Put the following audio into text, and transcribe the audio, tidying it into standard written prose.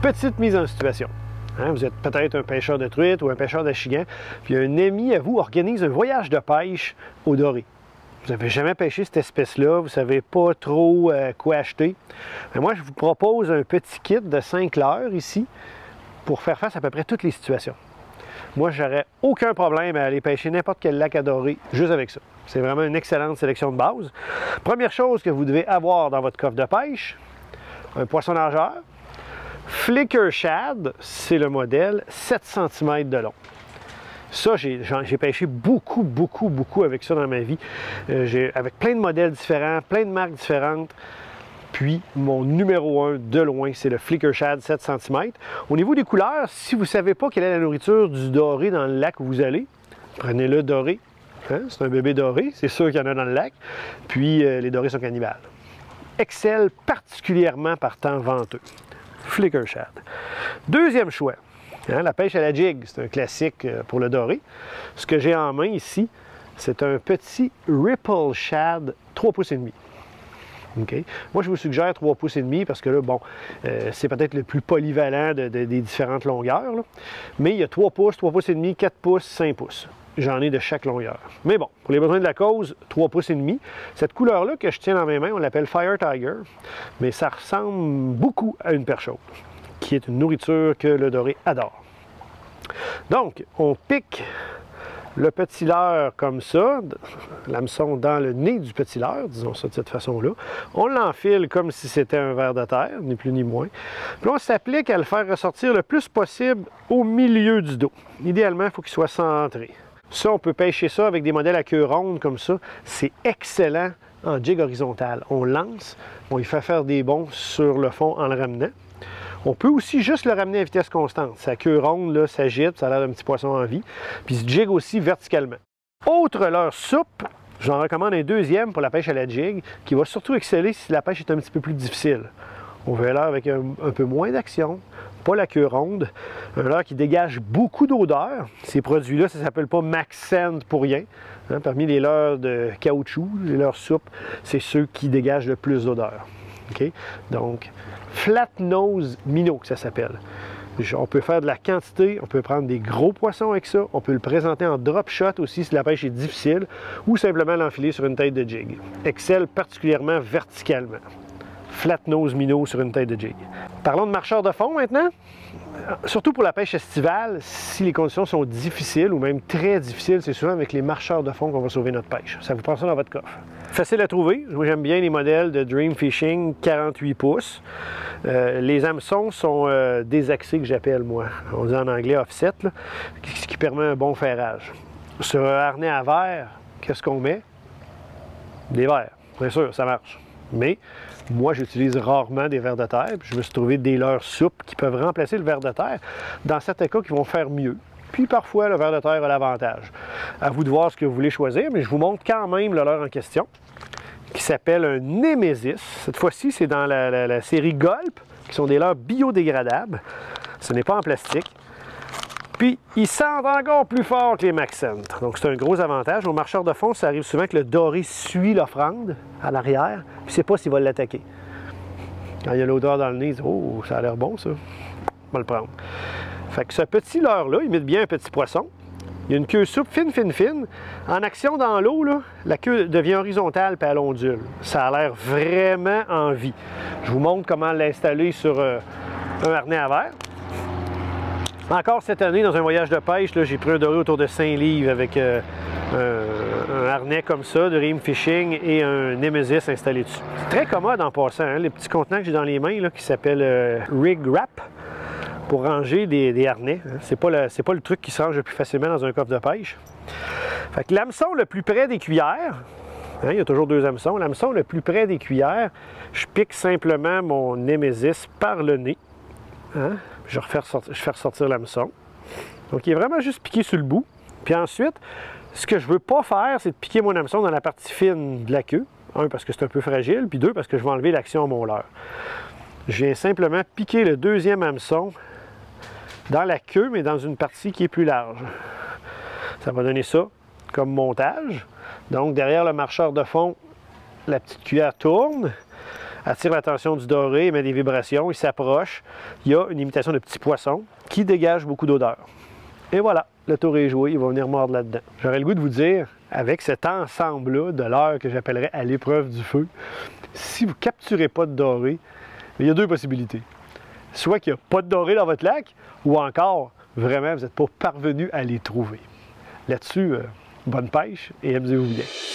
petite mise en situation. Hein, vous êtes peut-être un pêcheur de truites ou un pêcheur d'achigan, puis un ami à vous organise un voyage de pêche au doré. Vous n'avez jamais pêché cette espèce-là, vous ne savez pas trop quoi acheter. Mais moi, je vous propose un petit kit de 5 leurres ici pour faire face à peu près toutes les situations. Moi, j'aurais aucun problème à aller pêcher n'importe quel lac à doré juste avec ça. C'est vraiment une excellente sélection de base. Première chose que vous devez avoir dans votre coffre de pêche, un poisson nageur. Flicker Shad, c'est le modèle, 7 cm de long. Ça, j'ai pêché beaucoup avec ça dans ma vie. Avec plein de modèles différents, plein de marques différentes. Puis, mon numéro 1 de loin, c'est le Flicker Shad 7 cm. Au niveau des couleurs, si vous ne savez pas quelle est la nourriture du doré dans le lac où vous allez, prenez le doré. Hein? C'est un bébé doré, c'est sûr qu'il y en a dans le lac. Puis, les dorés sont cannibales. Excelle particulièrement par temps venteux. Flicker Shad. Deuxième choix, hein, la pêche à la jig, c'est un classique pour le doré. Ce que j'ai en main ici, c'est un petit Ripple Shad 3 pouces et demi. Okay. Moi, je vous suggère 3 pouces et demi parce que là, bon, c'est peut-être le plus polyvalent des différentes longueurs. Là. Mais il y a 3 pouces et demi, 4 pouces, 5 pouces. J'en ai de chaque longueur. Mais bon, pour les besoins de la cause, 3 pouces et demi. Cette couleur-là que je tiens dans mes mains, on l'appelle Fire Tiger, mais ça ressemble beaucoup à une perche chaude, qui est une nourriture que le doré adore. Donc, on pique le petit leurre comme ça, l'hameçon dans le nez du petit leurre, disons ça de cette façon-là. On l'enfile comme si c'était un ver de terre, ni plus ni moins. Puis on s'applique à le faire ressortir le plus possible au milieu du dos. Idéalement, il faut qu'il soit centré. Ça, on peut pêcher ça avec des modèles à queue ronde comme ça. C'est excellent en jig horizontale. On lance, on lui fait faire des bonds sur le fond en le ramenant. On peut aussi juste le ramener à vitesse constante. Sa queue ronde là, s'agite, ça a l'air d'un petit poisson en vie. Puis il se jig aussi verticalement. Autre leurre souple, j'en recommande un deuxième pour la pêche à la jig, qui va surtout exceller si la pêche est un petit peu plus difficile. On veut un leurre avec un peu moins d'action, pas la queue ronde, un leurre qui dégage beaucoup d'odeur. Ces produits-là, ça ne s'appelle pas Maxent pour rien. Hein, parmi les leurres de caoutchouc, les leurres souples, c'est ceux qui dégagent le plus d'odeur. Okay? Donc, Flat Nose Minnow, que ça s'appelle. On peut faire de la quantité, on peut prendre des gros poissons avec ça, on peut le présenter en drop shot aussi si la pêche est difficile, ou simplement l'enfiler sur une tête de jig. Excelle particulièrement verticalement. Flat Nose Minnow sur une tête de jig. Parlons de marcheurs de fond maintenant. Surtout pour la pêche estivale, si les conditions sont difficiles ou même très difficiles, c'est souvent avec les marcheurs de fond qu'on va sauver notre pêche. Ça vous prend ça dans votre coffre. Facile à trouver. Moi, j'aime bien les modèles de Dream Fishing 48 pouces. Les hameçons sont désaxés, que j'appelle moi. On dit en anglais offset, là, ce qui permet un bon ferrage. Sur un harnais à verre, qu'est-ce qu'on met? Des verres. Bien sûr, ça marche. Mais moi, j'utilise rarement des vers de terre. Puis je me suis trouvé des leurres souples qui peuvent remplacer le ver de terre dans certains cas qui vont faire mieux. Puis parfois, le ver de terre a l'avantage. À vous de voir ce que vous voulez choisir, mais je vous montre quand même le leurre en question, qui s'appelle un Nemesis. Cette fois-ci, c'est dans la série Gulp, qui sont des leurres biodégradables. Ce n'est pas en plastique. Puis, ils sentent encore plus fort que les Maxent. Donc, c'est un gros avantage. Au marcheur de fond, ça arrive souvent que le doré suit l'offrande à l'arrière, puis il ne sait pas s'il va l'attaquer. Quand il y a l'odeur dans le nez, il dit « Oh, ça a l'air bon, ça. On va le prendre. » Fait que ce petit leurre-là, il imite bien un petit poisson. Il y a une queue souple, fine. En action dans l'eau, la queue devient horizontale puis elle ondule. Ça a l'air vraiment en vie. Je vous montre comment l'installer sur un harnais à verre. Encore cette année, dans un voyage de pêche, j'ai pris un doré autour de 5 livres avec un harnais comme ça, de Dream Fishing et un Nemesis installé dessus. C'est très commode en passant, hein? Les petits contenants que j'ai dans les mains là, qui s'appellent Rig Wrap pour ranger des harnais. Hein? C'est pas le truc qui se range le plus facilement dans un coffre de pêche. Fait que l'hameçon le plus près des cuillères, hein, il y a toujours 2 hameçons, l'hameçon le plus près des cuillères, je pique simplement mon Nemesis par le nez. Hein? Je fais ressortir l'hameçon. Donc, il est vraiment juste piqué sur le bout. Puis ensuite, ce que je ne veux pas faire, c'est de piquer mon hameçon dans la partie fine de la queue. 1, parce que c'est un peu fragile, puis 2, parce que je vais enlever l'action à mon leurre. Je viens simplement piquer le 2e hameçon dans la queue, mais dans une partie qui est plus large. Ça va donner ça comme montage. Donc, derrière le marcheur de fond, la petite cuillère tourne. attire l'attention du doré, il met des vibrations, il s'approche. Il y a une imitation de petit poisson qui dégage beaucoup d'odeur. Et voilà, le tour est joué, il va venir mordre là-dedans. J'aurais le goût de vous dire, avec cet ensemble-là de leurre que j'appellerais à l'épreuve du feu, si vous ne capturez pas de doré, il y a deux possibilités. Soit qu'il n'y a pas de doré dans votre lac, ou encore, vraiment, vous n'êtes pas parvenu à les trouver. Là-dessus, bonne pêche et amusez-vous bien.